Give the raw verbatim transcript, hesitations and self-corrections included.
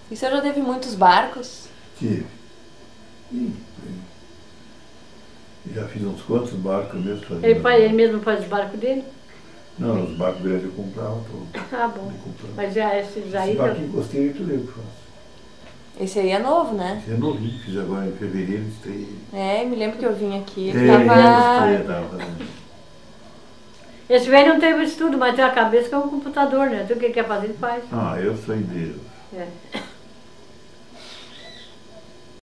E o senhor já teve muitos barcos? Tive. Ih, já fiz uns quantos barcos mesmo. Ele, faz, ele mesmo faz os barcos dele? Não, os barcos grandes eu comprava todos. Ah, bom. Mas já esses aí... Esse barquinho costeiro tudo eu que faço. Esse aí é novo, né? Esse é novinho, fiz agora em fevereiro. Estreei. É, me lembro que eu vim aqui, É, ele tava... é, tava. Esse velho não teve estudo, mas tem a cabeça que é um computador, né? Tudo que ele quer fazer, ele faz. Ah, eu sou em Deus. É.